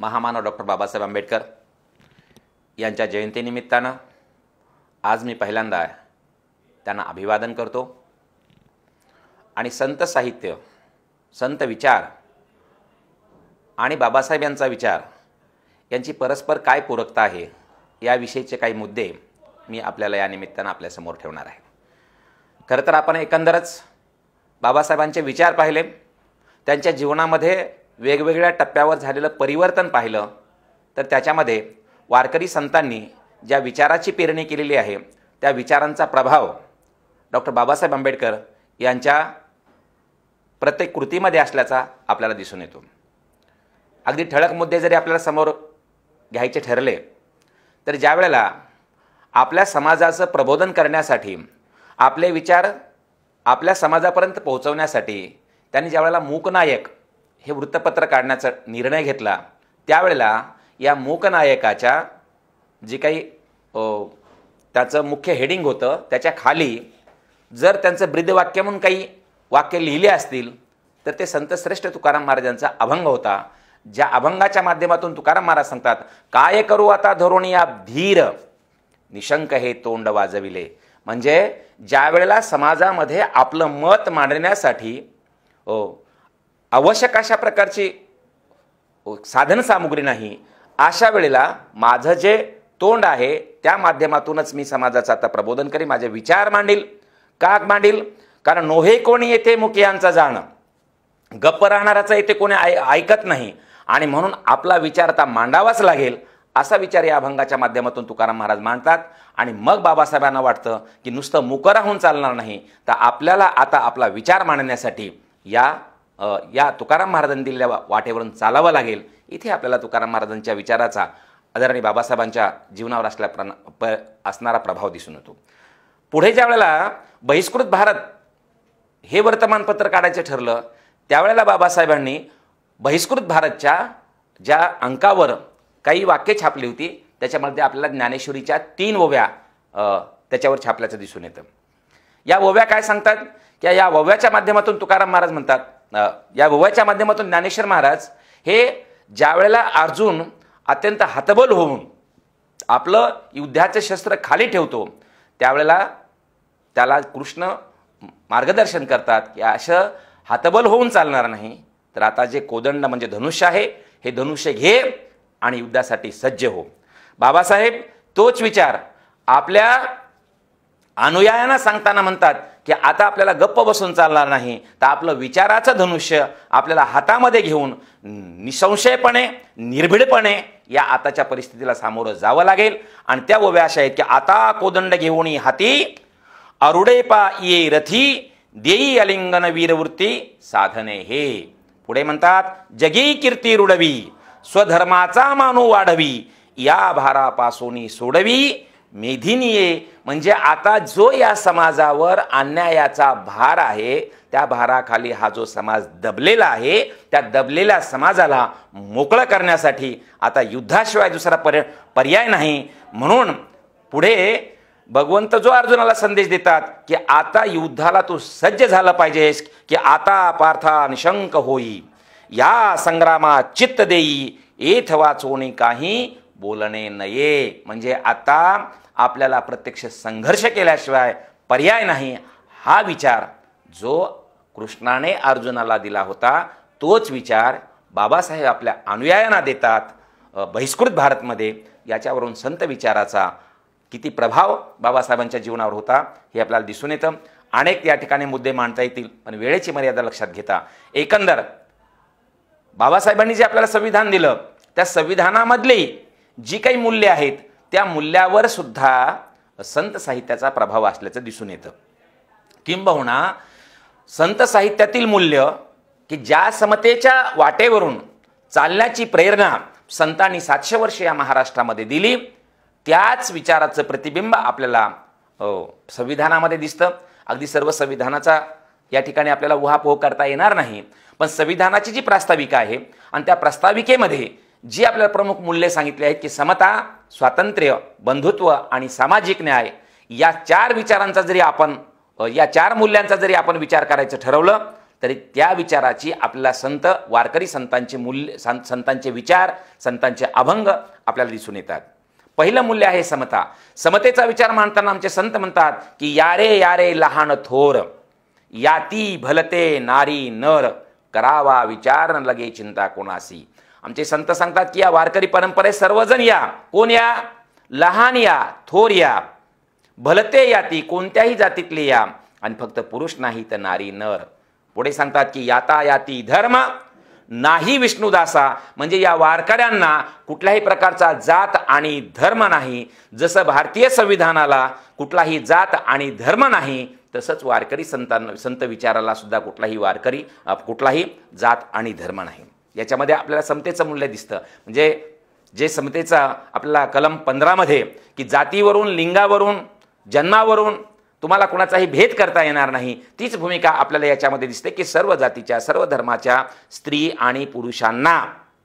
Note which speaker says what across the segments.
Speaker 1: महामानव डॉक्टर बाबासाहेब आंबेडकर यांच्या जयंतीनिमित्तानं आज मी पहिल्यांदा त्यांना अभिवादन करतो आणि संत साहित्य, संत विचार आणि बाबासाहेब यांचा विचार यांची परस्पर काय पूरकता आहे याविषयीचे काही मुद्दे मी आपल्याला या निमित्तानं आपल्यासमोर ठेवणार आहे। खरं तर आपण एकंदरच बाबासाहेबांचे विचार पाहिले, त्यांच्या जीवनामध्ये वेगवेगळ्या टप्प्यावर झालेलं परिवर्तन पाहिलं तर त्याच्यामध्ये वारकरी संतांनी ज्या विचाराची पेरणी केलेली आहे त्या विचारांचा प्रभाव डॉक्टर बाबासाहेब आंबेडकर यांच्या प्रत्येक कृतीमध्ये असल्याचा आपल्याला दिसून येतो। अगदी ठळक मुद्दे जरी आपल्याला समोर घ्यायचे ठरले तर ज्या वेळेला आपल्या समाजाचं प्रबोधन करण्यासाठी, आपले विचार आपल्या समाजापर्यंत पोहोचवण्यासाठी त्यांनी ज्या वेळेला मूकनायक हे वृत्तपत्र काढण्याचा निर्णय घेतला त्यावेळेला या मूकनायकाच्या जी काही त्याचं मुख्य हेडिंग होतं त्याच्या खाली जर त्यांचं ब्रीदवाक्य म्हणून काही वाक्य लिहिले असतील तर ते संत श्रेष्ठ तुकाराम महाराजांचा अभंग होता। ज्या अभंगाच्या माध्यमातून तुकाराम महाराज सांगतात, काय करू आता धोरणी या धीर निशंक हे तोंड वाजविले। म्हणजे ज्या वेळेला समाजामध्ये आपलं मत मांडण्यासाठी आवश्यक अशा प्रकारची साधन सामुग्री नाही, अशा वेळेला माझं जे तोंड आहे त्या माध्यमातूनच मी समाजाचं आता प्रबोधन करीन, माझे विचार मांडील। का मांडील? कारण नोहे कोणी येथे मुखियांचा जाण, गप्प राहणाराचा येथे कोणी ऐकत नाही आणि म्हणून आपला विचार आता मांडावाच लागेल असा विचार या अभंगाच्या माध्यमातून तुकाराम महाराज मांडतात। आणि मग बाबासाहेबांना वाटतं की नुसतं मुकं राहून चालणार नाही, तर आपल्याला आता आपला विचार मांडण्यासाठी या तुकाराम महाराजांनी दिलेल्या वाटेवरून चालावं लागेल। इथे आपल्याला तुकाराम महाराजांच्या विचाराचा आदरणीय बाबासाहेबांच्या जीवनावर असणारा प्रभाव दिसून येतो। पुढे ज्या वेळेला बहिष्कृत भारत हे वर्तमानपत्र काढायचं ठरलं त्यावेळेला बाबासाहेबांनी बहिष्कृत भारतच्या ज्या अंकावर काही वाक्य छापली होती त्याच्यामध्ये आपल्याला ज्ञानेश्वरीच्या 3 ओव्या त्याच्यावर छापल्याचं दिसून येतं। या ओव्या काय सांगतात की या ओव्याच्या माध्यमातून तुकाराम महाराज म्हणतात, या ओव्याच्या माध्यमातून ज्ञानेश्वर महाराज हे ज्या वेळेला अर्जुन अत्यंत हतबल होऊन आपलं युद्धाचे शस्त्र खाली ठेवतो त्यावेळेला त्याला कृष्ण मार्गदर्शन करतात की असं हतबल होऊन चालणार नाही, तर आता जे कोदंड म्हणजे धनुष्य आहे हे धनुष्य घे आणि युद्धासाठी सज्ज हो। बाबासाहेब तोच विचार आपल्या अनुयायांना सांगताना म्हणतात की आता आपल्याला गप्प बसून चालणार नाही, तर आपलं विचाराचं धनुष्य आपल्याला हातामध्ये घेऊन निसंशयपणे, निर्भीडपणे या आताच्या परिस्थितीला सामोरं जावं लागेल। आणि त्या ओव्या अशा आहेत की आता कोदंड घेऊन हाती अरुडे पा ये रथी देई अलिंगन वीरवृत्ती साधने हे। पुढे म्हणतात, जगी कीर्ती रुडवी स्वधर्माचा मानू वाढवी या भारापासून सोडवी मेधिनीये। म्हणजे आता जो या समाजावर अन्यायाचा भार आहे त्या भाराखाली हा जो समाज दबलेला आहे त्या दबलेल्या समाजाला मोकळं करण्यासाठी आता युद्धाशिवाय दुसरा पर्याय नाही। म्हणून पुढे भगवंत जो अर्जुनाला संदेश देतात की आता युद्धाला तू सज्ज झाला पाहिजेस, की आता पार्था निशंक होई या संग्रामात चित्त देई एथ वाचोनी काही बोलणे नये। म्हणजे आता आपल्याला प्रत्यक्ष संघर्ष केल्याशिवाय पर्याय नाही। हा विचार जो कृष्णाने अर्जुनाला दिला होता तोच विचार बाबासाहेब आपल्या अनुयायांना देतात बहिष्कृत भारतमध्ये। याच्यावरून संत विचाराचा किती प्रभाव बाबासाहेबांच्या जीवनावर होता हे आपल्याला दिसून येतं। अनेक या ठिकाणी मुद्दे मांडता येतील पण वेळेची मर्यादा लक्षात घेता एकंदर बाबासाहेबांनी जे आपल्याला संविधान दिलं त्या संविधानामधली जी काही मूल्ये आहेत त्या मूल्यावर सुद्धा संत साहित्याचा प्रभाव असल्याचं दिसून येतं। किंबहुना संत साहित्यातील मूल्य की ज्या समतेच्या वाटेवरून चालण्याची प्रेरणा संतांनी 700 वर्ष या महाराष्ट्रामध्ये दिली त्याच विचाराचं प्रतिबिंब आपल्याला संविधानामध्ये दिसतं। अगदी सर्व संविधानाचा या ठिकाणी आपल्याला उहापोह करता येणार नाही, पण संविधानाची जी प्रास्ताविका आहे आणि त्या प्रास्ताविकेमध्ये जी आपल्याला प्रमुख मूल्ये सांगितली आहेत की समता, स्वातंत्र्य, बंधुत्व आणि सामाजिक न्याय या 4 विचारांचा जरी आपण या 4 मूल्यांचा जरी आपण विचार करायचं ठरवलं तरी त्या विचाराची आपल्याला संत वारकरी संतांचे मूल्य, संतांचे विचार, संतांचे अभंग आपल्याला दिसून येतात. पहिलं मूल्य आहे समता. समतेचा विचार मांडताना आमचे संत म्हणतात की यारे यारे लहान थोर, याती भलते नारी नर, करावा विचार न लगे चिंता कोणासी. आमचे संत सांगतात की या वारकरी परंपरेत सर्वजण या. कोण या? लहान या, थोर या, भलते याती, कोणत्याही जातीतले या, आणि फक्त पुरुष नाही तर नारी नर. पुढे सांगतात की याता याती धर्म नाही विष्णुदासा, म्हणजे या वारकऱ्यांना कुठल्याही प्रकारचा जात आणि धर्म नाही. जसं भारतीय संविधानाला कुठलाही जात आणि धर्म नाही, तसंच वारकरी संत विचाराला सुद्धा कुठलाही जात आणि धर्म नाही. याच्यामध्ये आपल्याला समतेचं मूल्य दिसतं. म्हणजे जे समतेचा आपल्याला कलम 15 मध्ये की जातीवरून, लिंगावरून, जन्मावरून तुम्हाला कोणाचाही भेद करता येणार नाही, तीच भूमिका आपल्याला याच्यामध्ये दिसते की सर्व जातीच्या, सर्व धर्माच्या स्त्री आणि पुरुषांना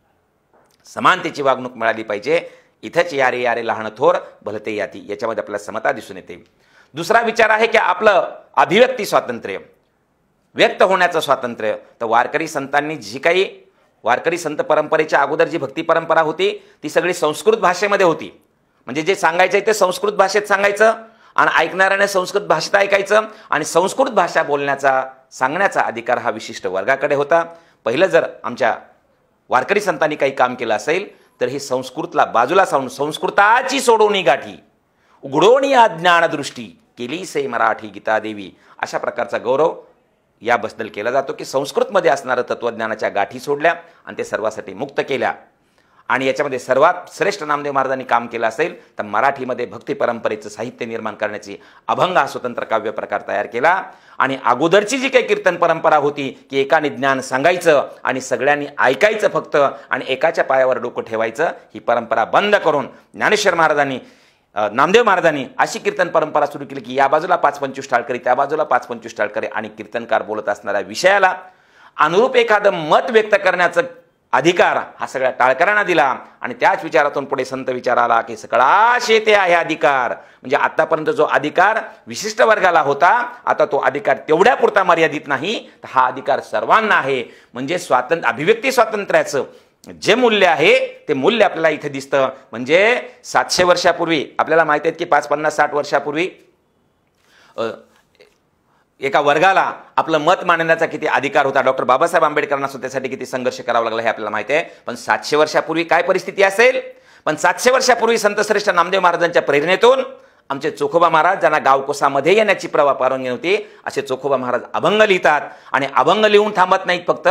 Speaker 1: समानतेची वागणूक मिळाली पाहिजे. इथंच यारे यारे लहान थोर भलते याती, याच्यामध्ये आपल्याला समता दिसून येते. दुसरा विचार आहे की आपलं अभिव्यक्ती स्वातंत्र्य, व्यक्त होण्याचं स्वातंत्र्य. तर वारकरी संतांनी जी काही वारकरी संत परंपरेच्या अगोदर जी भक्ती परंपरा होती ती सगळी संस्कृत भाषेमध्ये होती. म्हणजे जे सांगायचं ते संस्कृत भाषेत सांगायचं आणि ऐकणाऱ्याने संस्कृत भाषेत ऐकायचं, आणि संस्कृत भाषा बोलण्याचा, सांगण्याचा अधिकार हा विशिष्ट वर्गाकडे होता. पहिलं जर आमच्या वारकरी संतांनी काही काम केलं असेल तर हे संस्कृतला बाजूला सावून संस्कृताची सोडवणी गाठी, उघडोणी अज्ञान दृष्टी, केली से मराठी गीता देवी, अशा प्रकारचा गौरव याबद्दल केला जातो की संस्कृतमध्ये असणारं तत्वज्ञानाच्या गाठी सोडल्या आणि ते सर्वांसाठी मुक्त केल्या. आणि याच्यामध्ये सर्वात श्रेष्ठ नामदेव महाराजांनी काम केलं असेल तर मराठीमध्ये भक्ती परंपरेचं साहित्य निर्माण करण्याची अभंग हा स्वतंत्र काव्य प्रकार तयार केला. आणि अगोदरची जी काही कीर्तन परंपरा होती की एकाने ज्ञान सांगायचं आणि सगळ्यांनी ऐकायचं फक्त, आणि एकाच्या पायावर डोकं ठेवायचं, ही परंपरा बंद करून ज्ञानेश्वर महाराजांनी, नामदेव महाराजांनी अशी कीर्तन परंपरा सुरू केली की या बाजूला 5-25 टाळकरी, त्या बाजूला 5-25 टाळकरी, आणि कीर्तनकार बोलत असणाऱ्या विषयाला अनुरूप एखादं मत व्यक्त करण्याचा अधिकार हा सगळ्या टाळकऱ्यांना दिला. आणि त्याच विचारातून पुढे संत विचार आला की सकळा शेते आहे अधिकार. म्हणजे आतापर्यंत जो अधिकार विशिष्ट वर्गाला होता, आता तो अधिकार तेवढ्या पुरता मर्यादित नाही, तर हा अधिकार सर्वांना आहे. म्हणजे अभिव्यक्ती स्वातंत्र्याचं जे मूल्य आहे ते मूल्य आपल्याला इथे दिसतं. म्हणजे 700 वर्षापूर्वी आपल्याला माहिती आहे की 5-50-60 वर्षापूर्वी एका वर्गाला आपलं मत मांडण्याचा किती अधिकार होता. डॉक्टर बाबासाहेब आंबेडकरांना त्यासाठी किती संघर्ष करावा लागला हे आपल्याला माहिती आहे. पण 700 वर्षापूर्वी काय परिस्थिती असेल. पण 700 वर्षापूर्वी संतश्रेष्ठ नामदेव महाराजांच्या प्रेरणेतून आमचे चोखोबा महाराज, ज्यांना गावकोसामध्ये येण्याची परवानगी नव्हती, असे चोखोबा महाराज अभंग लिहितात. आणि अभंग लिहून थांबत नाहीत फक्त,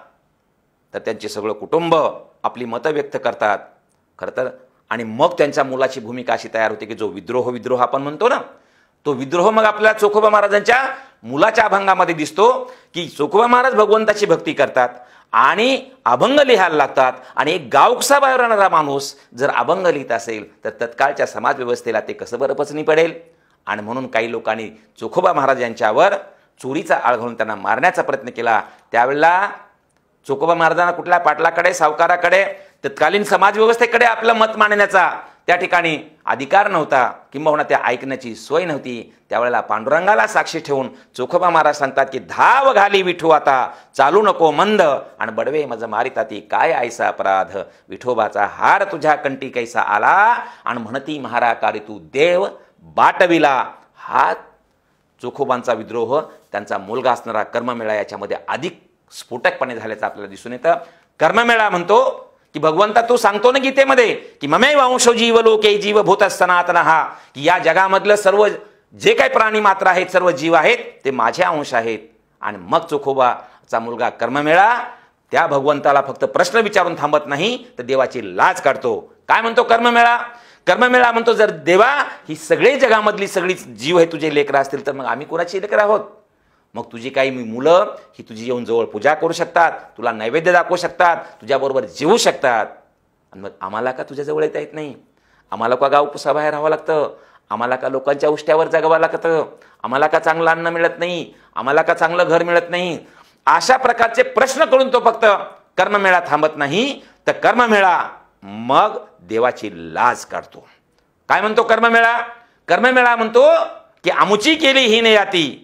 Speaker 1: तर त्यांचे सगळं कुटुंब आपली मतं व्यक्त करतात खरं तर. आणि मग त्यांच्या मुलाची भूमिका अशी तयार होते की जो विद्रोह आपण म्हणतो ना, तो विद्रोह मग आपल्याला चोखोबा महाराजांच्या मुलाच्या अभंगामध्ये दिसतो की चोखोबा महाराज भगवंताची भक्ती करतात आणि अभंग लिहायला लागतात. आणि एक गावकसा बाहेर राहणारा माणूस जर अभंग लिहित असेल तर तत्काळच्या समाज व्यवस्थेला ते कसं बरं पचनी पडेल. आणि म्हणून काही लोकांनी चोखोबा महाराज यांच्यावर चोरीचा आळ घालून त्यांना मारण्याचा प्रयत्न केला. त्यावेळेला चोखोबा महाराजांना कुठल्या पाटलाकडे, सावकाराकडे, तत्कालीन समाजव्यवस्थेकडे आपलं मत मांडण्याचा त्या ठिकाणी अधिकार नव्हता, किंबहुना त्या ऐकण्याची सोय नव्हती. त्यावेळेला पांडुरंगाला साक्षी ठेवून चोखोबा महाराज सांगतात की धाव घाली विठू आता, चालू नको मंद, आणि बडवे मज मारिता ती काय आयसा अपराध, विठोबाचा हार तुझ्या कंठी कैसा आला, आणि म्हणती महाराकारी तू देव बाटविला. हा चोखोबांचा विद्रोह त्यांचा मुलगा असणारा कर्ममेळा याच्यामध्ये अधिक स्फोटकपणे झाल्याचं आपल्याला दिसून येतं. कर्ममेळा म्हणतो की भगवंता तू सांगतो ना गीतेमध्ये की ममे वंशो जीव लोके जीवभूत सनातन, हा की या जगामधलं सर्व जे काही प्राणी मात्र आहेत, सर्व जीव आहेत ते माझे अंश आहेत. आणि मग चोखोबाचा मुलगा कर्ममेळा त्या भगवंताला फक्त प्रश्न विचारून थांबत नाही, तर देवाची लाज काढतो. काय म्हणतो कर्ममेळा? कर्ममेळा म्हणतो जर देवा ही सगळे जगामधली सगळी जीव हे तुझे लेकरं असतील तर मग आम्ही कोणाची लेकरं आहोत? मग तुझी काही मुलं ही तुझी येऊन जवळ पूजा करू शकतात, तुला नैवेद्य दाखवू शकतात, तुझ्याबरोबर जेवू शकतात, आणि मग आम्हाला का तुझ्याजवळ येता येत नाही? आम्हाला का गाव पुसाबाहेर राहावं लागतं? आम्हाला का लोकांच्या उष्ट्यावर जगावं लागतं? आम्हाला का चांगलं अन्न मिळत नाही? आम्हाला का चांगलं घर मिळत नाही? अशा प्रकारचे प्रश्न करून तो फक्त कर्ममेळा थांबत नाही, तर कर्ममेळा मग देवाची लाज काढतो. काय म्हणतो कर्ममेळा? कर्ममेळा म्हणतो की आमुची केली ही ने याती,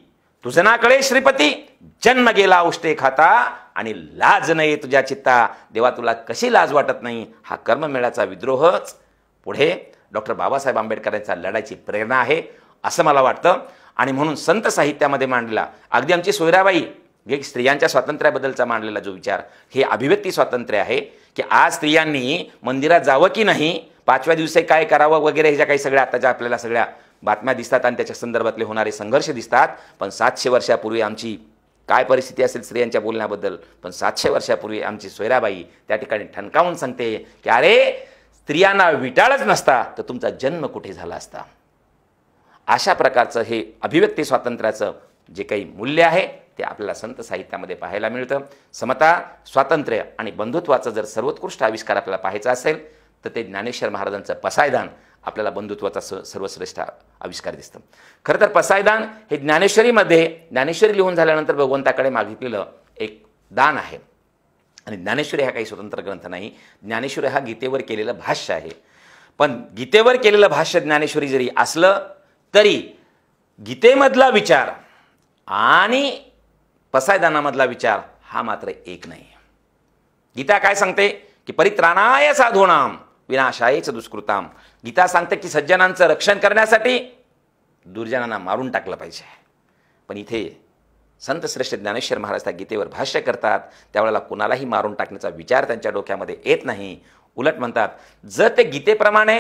Speaker 1: तुझं ना कळे श्रीपती, जन्म गेला उष्टे खाता, आणि लाज नाही तुझ्या चित्ता. देवा तुला कशी लाज वाटत नाही. हा कर्ममेळ्याचा विद्रोहच पुढे डॉक्टर बाबासाहेब आंबेडकरांचा लढायची प्रेरणा आहे असं मला वाटतं. आणि म्हणून संत साहित्यामध्ये मांडलेला अगदी आमची सोयराबाई जे स्त्रियांच्या स्वातंत्र्याबद्दलचा मांडलेला जो विचार, हे अभिव्यक्ती स्वातंत्र्य आहे की आज स्त्रियांनी मंदिरात जावं की नाही, 5व्या दिवशी काय करावं वगैरे, ह्याच्या काही सगळ्या आताच्या आपल्याला सगळ्या बातम्या दिसतात आणि त्याच्या संदर्भातले होणारे संघर्ष दिसतात. पण 700 वर्षापूर्वी आमची काय परिस्थिती असेल स्त्रियांच्या बोलण्याबद्दल, पण 700 वर्षापूर्वी आमची सोयराबाई त्या ठिकाणी ठणकावून सांगते की अरे स्त्रियांना विटाळच नसता तर तुमचा जन्म कुठे झाला असता. अशा प्रकारचं हे अभिव्यक्ती स्वातंत्र्याचं जे काही मूल्य आहे ते आपल्याला संत साहित्यामध्ये पाहायला मिळतं. समता, स्वातंत्र्य आणि बंधुत्वाचं जर सर्वोत्कृष्ट आविष्कार आपल्याला पाहायचा असेल तर ते ज्ञानेश्वर महाराजांचं पसायदान आपल्याला बंधुत्वाचा सर्वश्रेष्ठ आविष्कार दिसतं. खरं तर पसायदान हे ज्ञानेश्वरी लिहून झाल्यानंतर भगवंताकडे मागितलेलं एक दान आहे. आणि ज्ञानेश्वरी हा काही स्वतंत्र ग्रंथ नाही. ज्ञानेश्वरी हा गीतेवर केलेलं भाष्य आहे. पण गीतेवर केलेलं भाष्य ज्ञानेश्वरी जरी असलं तरी गीतेमधला विचार आणि पसायदानामधला विचार हा मात्र एक नाही. गीता काय सांगते की परित्राणाय साधूनाम विनाशायच दुष्कृताम. गीता सांगते की सज्जनांचं रक्षण करण्यासाठी दुर्जनांना मारून टाकलं पाहिजे. पण इथे संत श्रेष्ठ ज्ञानेश्वर महाराज त्या गीतेवर भाष्य करतात त्यावेळेला कुणालाही मारून टाकण्याचा विचार त्यांच्या डोक्यामध्ये येत नाही. उलट म्हणतात जर ते गीतेप्रमाणे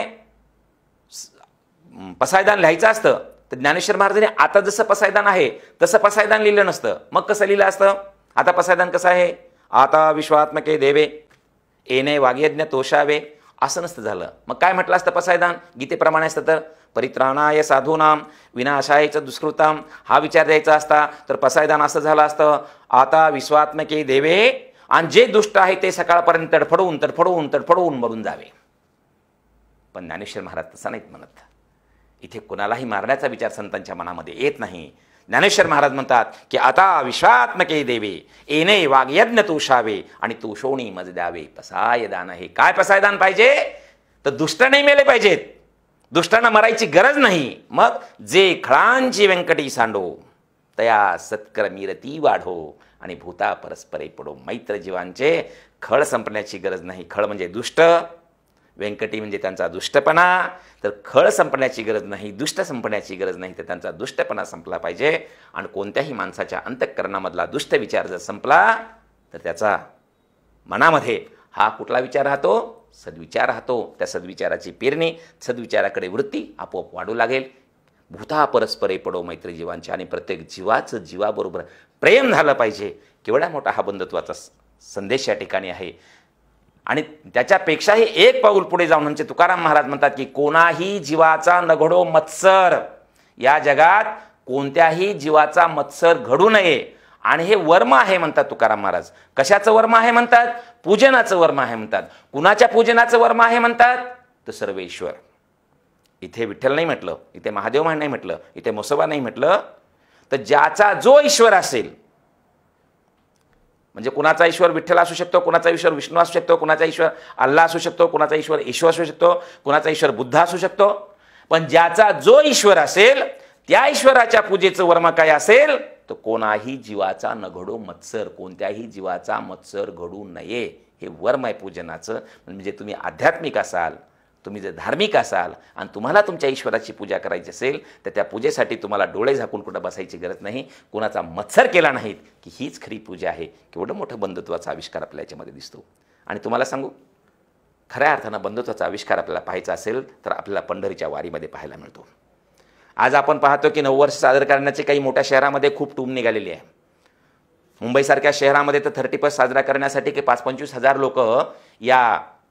Speaker 1: पसायदान लिहायचं असतं तर ज्ञानेश्वर महाराजांनी आता जसं पसायदान आहे तसं पसायदान लिहिलं नसतं. मग कसं लिहिलं असतं? आता पसायदान कसं आहे? आता विश्वात्मके देवे येणे वाग्यज्ञ तोषावे असं नसतं झालं. मग काय म्हटलं असतं पसायदान गीतेप्रमाणे असतं तर परित्राणाय साधूनाम विनाशायच दुष्कृताम हा विचार द्यायचा असता तर पसायदान असं झालं असतं आता विश्वात्मके देवे, आणि जे दुष्ट आहे ते सकाळपर्यंत तडफडून तडफडून तडफडून मरून जावे. पण ज्ञानेश्वर महाराज तसा नाहीत म्हणत. इथे कुणालाही मारण्याचा विचार संतांच्या मनामध्ये येत नाही. ज्ञानेश्वर महाराज म्हणतात की आता विश्वात्मके देवे येणे वाग्यज्ञ तोषावे आणि तोषोणी मज द्यावे. पसायदान आहे. काय पसायदान पाहिजे तर दुष्ट नाही मेले पाहिजेत, दुष्टांना मरायची गरज नाही. मग जे खळांची व्यंकटी सांडो तया सत्कर मीरती वाढो आणि भूता परस्परे पडो. मैत्र जीवांचे खळ संपण्याची गरज नाही. खळ म्हणजे दुष्ट, व्यंकटी म्हणजे त्यांचा दुष्टपणा, तर खळ संपण्याची गरज नाही, दुष्ट संपण्याची गरज नाही, तर त्यांचा दुष्टपणा संपला पाहिजे. आणि कोणत्याही माणसाच्या अंतःकरणामधला दुष्ट विचार जर संपला तर त्याचा मनामध्ये हा कुठला विचार राहतो? सद्विचार राहतो. त्या सद्विचाराची पेरणी, सद्विचाराकडे वृत्ती आपोआप वाढू लागेल. भूता परस्परे पडो मैत्रीजीवांचे, आणि प्रत्येक जीवाचं जीवाबरोबर प्रेम झालं पाहिजे. केवढा मोठा हा बंधुत्वाचा संदेश या ठिकाणी आहे. आणि त्याच्यापेक्षाही एक पाऊल पुढे जाऊन म्हणजे तुकाराम महाराज म्हणतात की कोणाही जीवाचा न घडो मत्सर. या जगात कोणत्याही जीवाचा मत्सर घडू नये. आणि हे वर्म आहे म्हणतात तुकाराम महाराज. कशाचं वर्म आहे म्हणतात? पूजनाचं वर्म आहे म्हणतात. कुणाच्या पूजनाचं वर्म आहे म्हणतात? तर सर्वेश्वर. इथे विठ्ठल नाही म्हटलं, इथे महादेव नाही म्हटलं, इथे म्हसोबा नाही म्हटलं, तर ज्याचा जो ईश्वर असेल, म्हणजे कुणाचा ईश्वर विठ्ठल असू शकतो, कुणाचा ईश्वर विष्णू असू शकतो, कुणाचा ईश्वर अल्लाह असू शकतो, कुणाचा ईश्वर ईश्वर असू शकतो, कुणाचा ईश्वर बुद्ध असू शकतो. पण ज्याचा जो ईश्वर असेल त्या ईश्वराच्या पूजेचं वर्म काय असेल तर कोणाही जीवाचा न घडो मत्सर. कोणत्याही जीवाचा मत्सर घडू नये हे वर्म आहे पूजनाचं. म्हणजे तुम्ही आध्यात्मिक असाल, तुम्ही जर धार्मिक असाल आणि तुम्हाला तुमच्या ईश्वराची पूजा करायची असेल तर त्या पूजेसाठी तुम्हाला डोळे झाकून कुठं बसायची गरज नाही. कुणाचा मत्सर केला नाहीत की हीच खरी पूजा आहे. केवढं मोठं बंधुत्वाचा आविष्कार आपल्या याच्यामध्ये दिसतो. आणि तुम्हाला सांगू, खऱ्या अर्थानं बंधुत्वाचा आविष्कार आपल्याला पाहायचा असेल तर आपल्याला पंढरीच्या वारीमध्ये पाहायला मिळतो. आज आपण पाहतो की 9 वर्ष साजरे करण्याचे काही मोठ्या शहरामध्ये खूप टूम निघालेली आहे. मुंबईसारख्या शहरामध्ये तर 30+ साजरा करण्यासाठी की 5-25 हजार लोक या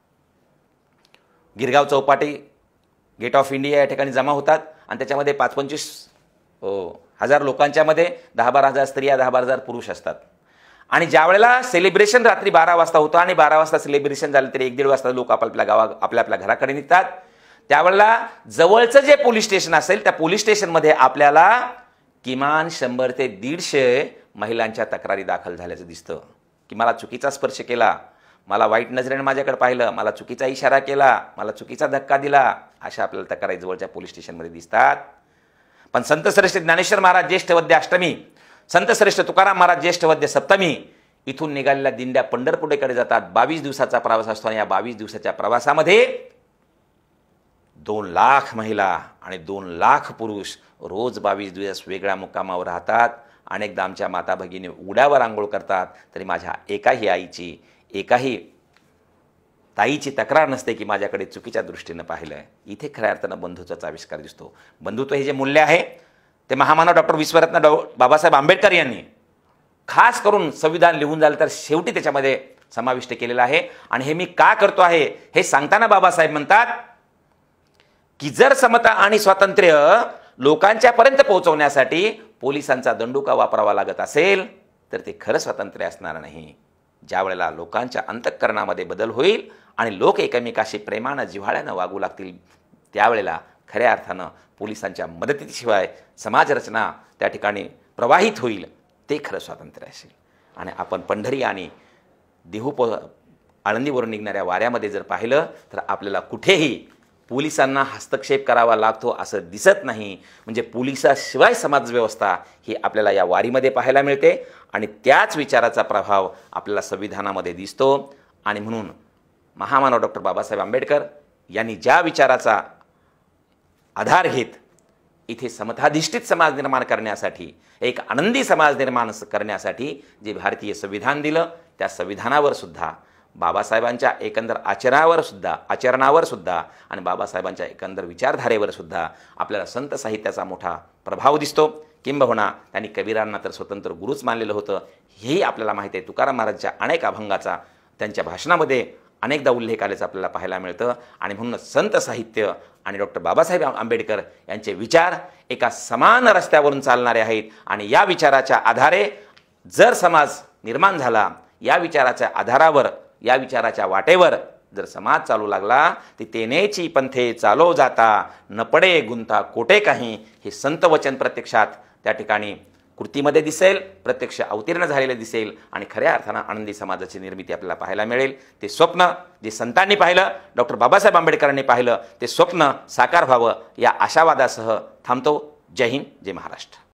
Speaker 1: Girgaon Chowpatty gate of India या ठिकाणी जमा होतात. आणि त्याच्यामध्ये 5-25 हजार लोकांच्या मध्ये 10-12 हजार स्त्रिया, 10-12 हजार पुरुष असतात. आणि ज्या वेळेला सेलिब्रेशन रात्री 12 वाजता होतं आणि 12 वाजता सेलिब्रेशन झालं तरी 1-1.5 वाजता लोक आपल्या घराकडे निघतात. त्यावेळेला जवळचं जे पोलीस स्टेशन असेल त्या पोलीस स्टेशनमध्ये आपल्याला किमान 100 ते 150 महिलांच्या तक्रारी दाखल झाल्याचं दिसतं की मला चुकीचा स्पर्श केला, मला वाईट नजरेने माझ्याकडे पाहिलं, मला चुकीचा इशारा केला, मला चुकीचा धक्का दिला, अशा आपल्याला तक्रारी जवळच्या पोलीस स्टेशनमध्ये दिसतात. पण संत श्रेष्ठ ज्ञानेश्वर महाराज ज्येष्ठ वद्य अष्टमी संतश्रेष्ठ तुकाराम महाराज ज्येष्ठ वद्य सप्तमी इथून निघालेल्या दिंड्या पंढरपूरकडे जातात. 22 दिवसाचा प्रवास असतो आणि या 22 दिवसाच्या प्रवासामध्ये 2 लाख महिला आणि 2 लाख पुरुष रोज 22 दिवस वेगळ्या मुक्कामावर राहतात. अनेकदा आमच्या माता भगिनी उघड्यावर आंघोळ करतात, तरी माझ्या एकाही आईची, एकाही ताईची तक्रार नसते की माझ्याकडे चुकीच्या दृष्टीनं पाहिलं आहे. इथे खऱ्या अर्थानं बंधुत्वाचा आविष्कार दिसतो. बंधुत्व हे जे मूल्य आहे ते महामानव डॉक्टर विश्वरत्न बाबासाहेब आंबेडकर यांनी खास करून संविधान लिहून झालं तर शेवटी त्याच्यामध्ये समाविष्ट केलेलं आहे. आणि हे मी का करतो आहे हे सांगताना बाबासाहेब म्हणतात की जर समता आणि स्वातंत्र्य लोकांच्यापर्यंत पोहोचवण्यासाठी पोलिसांचा दंडुका वापरावा लागत असेल तर ते खरं स्वातंत्र्य असणार नाही. ज्या वेळेला लोकांच्या अंतःकरणामध्ये बदल होईल आणि लोक एकमेकाशी प्रेमानं जिव्हाळ्यानं वागू लागतील त्यावेळेला खऱ्या अर्थानं पोलिसांच्या मदतीशिवाय समाजरचना त्या ठिकाणी प्रवाहित होईल. ते खरं स्वातंत्र्य असेल. आणि आपण पंढरी आणि देहू आळंदीवरून निघणाऱ्या वाऱ्यामध्ये जर पाहिलं तर आपल्याला कुठेही पोलिसांना हस्तक्षेप करावा लागतो असं दिसत नाही. म्हणजे पोलिसाशिवाय समाजव्यवस्था ही आपल्याला या वारीमध्ये पाहायला मिळते आणि त्याच विचाराचा प्रभाव आपल्याला संविधानामध्ये दिसतो. आणि म्हणून महामानव डॉक्टर बाबासाहेब आंबेडकर यांनी ज्या विचाराचा आधार घेत इथे समताधिष्ठित समाज निर्माण करण्यासाठी, एक आनंदी समाज निर्माण करण्यासाठी जे भारतीय संविधान दिलं त्या संविधानावर सुद्धा, बाबासाहेबांच्या एकंदर आचरणावर सुद्धा आणि बाबासाहेबांच्या एकंदर विचारधारेवर सुद्धा आपल्याला संत साहित्याचा मोठा प्रभाव दिसतो. किंबहुना त्यांनी कबीरांना तर स्वतंत्र गुरुच मानलेलं होतं हेही आपल्याला माहिती आहे. तुकाराम महाराजांच्या अनेक अभंगाचा त्यांच्या भाषणामध्ये अनेकदा उल्लेख आल्याचं आपल्याला पाहायला मिळतं. आणि म्हणूनच संत साहित्य आणि डॉक्टर बाबासाहेब आंबेडकर यांचे विचार एका समान रस्त्यावरून चालणारे आहेत. आणि या विचाराच्या आधारे जर समाज निर्माण झाला, या विचाराच्या आधारावर, या विचाराच्या वाटेवर जर समाज चालू लागला ती तेनेची पंथे चालो जाता न पडे गुंता कोटे काही, हे संत वचन प्रत्यक्षात त्या ठिकाणी कृतीमध्ये दिसेल, प्रत्यक्ष अवतीर्ण झालेले दिसेल आणि खऱ्या अर्थानं आनंदी समाजाची निर्मिती आपल्याला पाहायला मिळेल. ते स्वप्न जे संतांनी पाहिलं, डॉक्टर बाबासाहेब आंबेडकरांनी पाहिलं, ते स्वप्न साकार व्हावं या आशावादासह थांबतो. जय हिंद, जय महाराष्ट्र.